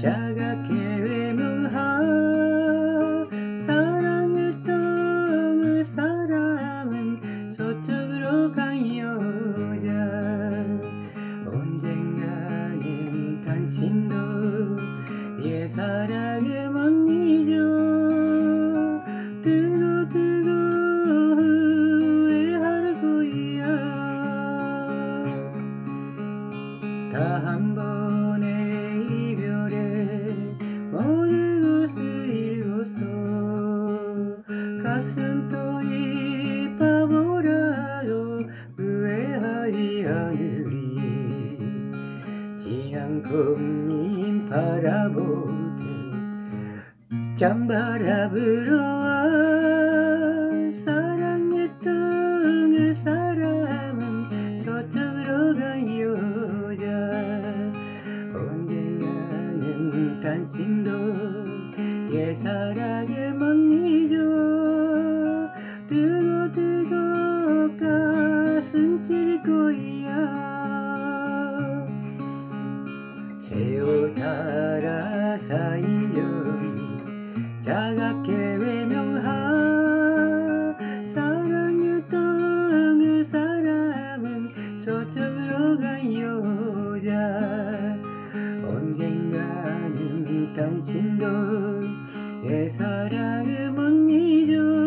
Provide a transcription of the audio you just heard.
차갑게 외면하 사랑했던 그 사람은 저쪽으로 간 여자. 언젠가는 당신도 옛 사랑을 못 잊어. 두고 후회할 거야. 다 한 번의 이별에 모든 것을 잃고서 가슴 떨이 바보라도 후회하지 않으리. 지난 꽃잎 바라볼 때 찬바람 불어와 사랑했던 그 사람은 저쪽으로 간 여자. 언젠가는 당신도 옛 사랑을 못 잊어. 뜨거 가슴 찔 거야. 세월 따라 쌓인 점 차갑게 외면하 사랑했던 그 사람은 저쪽으로 간 여자. 언젠가는 당신도 내 사랑을 못 잊어.